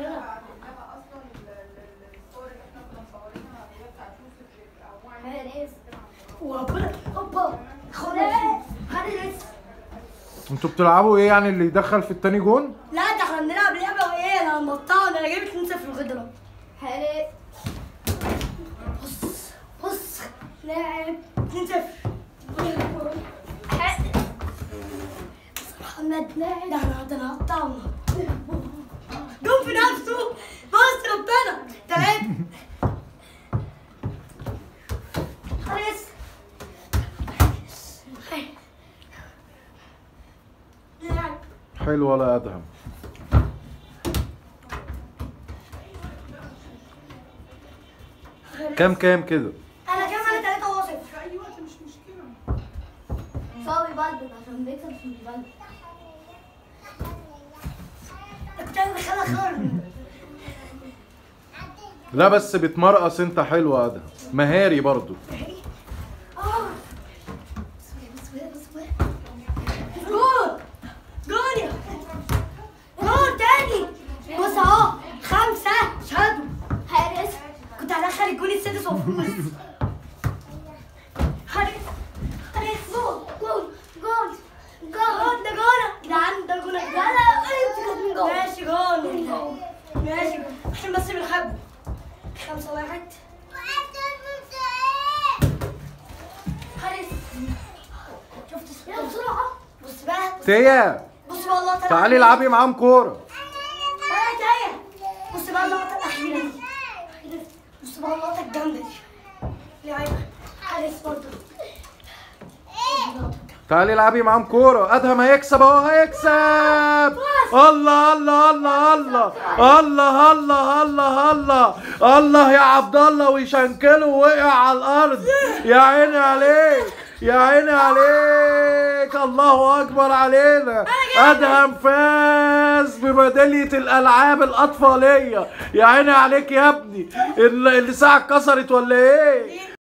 انتوا بتلعبوا ايه يعني؟ اللي يدخل في التاني جون؟ لا ده احنا بنلعب لعبه وايه، انا مقطعه، انا جايب 2-0 لغايه دلوقتي. حارس بص لاعب 2-0. محمد لاعب ده انا هقطعه جون في نفسه. بص ربنا تمام. حارس حلو ولا ادهم؟ كام كده؟ انا كام؟ انا 3 وهو 0 في اي وقت، مش مشكله. صاوي بلبل عشان بيكسب مش بلبل. كنت عايز ادخلها خالص. لا بس بتمرقص انت. حلو يا ادهم، مهاري برضو. جول تاني. بص اهو 5 شهدوا. حارس كنت هدخل الجول السادس وافوز. حارس جول ده جول يا جدعان، ده جول يا جدعان. ماشي جول ماشي، احنا بس بنحبه. 5-1. حارس شفت يلا بسرعه. بص بقى تيا بص بقى اللقطه، تعالي العبي معاهم كوره. بص بقى اللقطه الاخيره دي. بص بقى اللقطه الجامده دي. لعيبه حارس برضه. تعالي العبي معاهم كوره. ادهم هيكسب اهو، هيكسب. الله الله الله الله الله الله الله الله الله يا عبد الله، ويشنكله ووقع على الارض. يا عيني عليك، يا عيني عليك. الله اكبر علينا. ادهم فاز بميداليه الالعاب الاطفاليه. يا عيني عليك يا ابني. الساعه اتكسرت ولا ايه؟